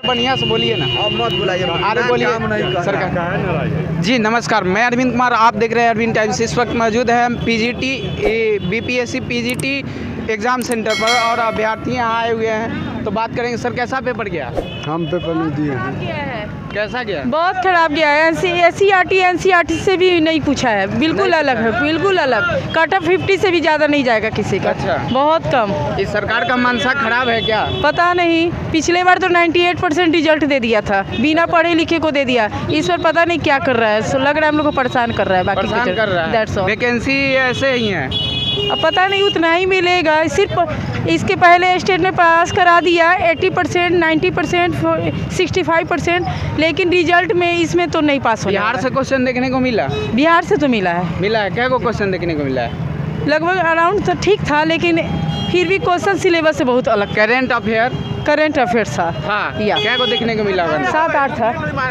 बढ़िया से बोलिए ना। अब मत बुलाइए, अरे बोलिए सरकार। जी नमस्कार, मैं अरविंद कुमार, आप देख रहे हैं अरविंद टाइम्स। इस वक्त मौजूद है हम PGT BPSC PGT exam center पर और अभ्यर्थी यहाँ आए हुए हैं। तो बात करेंगे सर, कैसा पेपर गया? हम पेपर नहीं दिए हैं। कैसा गया? बहुत खराब गया है। एनसीईआरटी से भी नहीं पूछा है, बिल्कुल अलग है, बिल्कुल अलग। कट ऑफ 50 से भी ज़्यादा नहीं जाएगा किसी का। अच्छा, बहुत कम। इस सरकार का मंशा खराब है क्या? पता नहीं, पिछले बार तो 98% रिजल्ट दे दिया था, बिना पढ़े लिखे को दे दिया। इस बार पता नहीं क्या कर रहा है, सो लग रहा है हम लोग को परेशान कर रहा है। बाकी परेशान कर रहा है। वैकेंसी ऐसे ही है, अब पता नहीं उतना ही मिलेगा। सिर्फ इसके पहले स्टेट में पास करा दिया 80%, 90%, 65%, लेकिन रिजल्ट में इसमें तो नहीं पास हो। बिहार से क्वेश्चन देखने को मिला? बिहार से तो मिला है। क्या को क्वेश्चन देखने को मिला है? लगभग अराउंड तो ठीक था, लेकिन फिर भी क्वेश्चन सिलेबस से बहुत अलग। करेंट अफेयर था। हाँ, क्या को देखने को मिला? 7-8 था।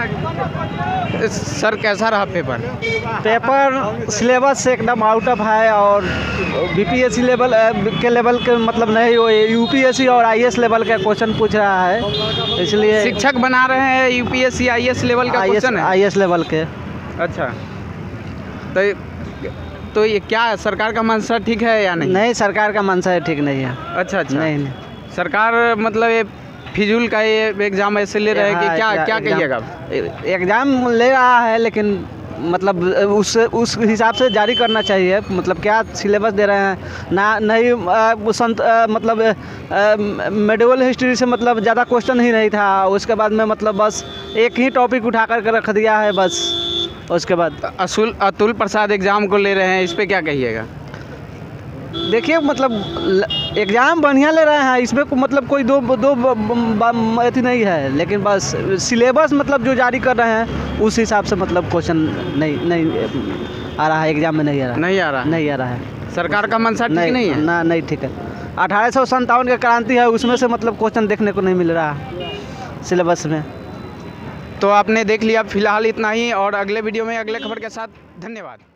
सर कैसा रहा पेपर सिलेबस से एकदम आउट ऑफ है, और बीपीएससी लेवल के मतलब नहीं, वो यूपीएससी और आईएएस लेवल का क्वेश्चन पूछ रहा है, इसलिए शिक्षक बना रहे हैं यूपीएससी आईएएस लेवल का क्वेश्चन है। आईएएस लेवल के। अच्छा, तो ये क्या सरकार का मंशा ठीक है या नहीं? नहीं, सरकार का मंशा ठीक नहीं है। अच्छा, नहीं। सरकार मतलब ये फिजूल का ये एग्ज़ाम ऐसे ले रहे हैं कि क्या कहिएगा? एग्ज़ाम ले रहा है, लेकिन मतलब उस हिसाब से जारी करना चाहिए। मतलब क्या सिलेबस दे रहे हैं ना, नहीं मतलब मेडिकल हिस्ट्री से मतलब ज़्यादा क्वेश्चन ही नहीं था। उसके बाद में मतलब बस एक ही टॉपिक उठा कर रख दिया है बस। उसके बाद अतुल प्रसाद एग्ज़ाम को ले रहे हैं, इस पर क्या कहिएगा? देखिए, मतलब एग्ज़ाम बढ़िया ले रहे हैं, इसमें मतलब कोई दो अथी नहीं है, लेकिन बस सिलेबस मतलब जो जारी कर रहे हैं उस हिसाब से मतलब क्वेश्चन नहीं आ रहा है, एग्ज़ाम में नहीं आ रहा है। सरकार का मंशा ठीक नहीं है ना? नहीं ठीक है। 1857 का क्रांति है, उसमें से मतलब क्वेश्चन देखने को नहीं मिल रहा सिलेबस में। तो आपने देख लिया, फिलहाल इतना ही, और अगले वीडियो में अगले खबर के साथ। धन्यवाद।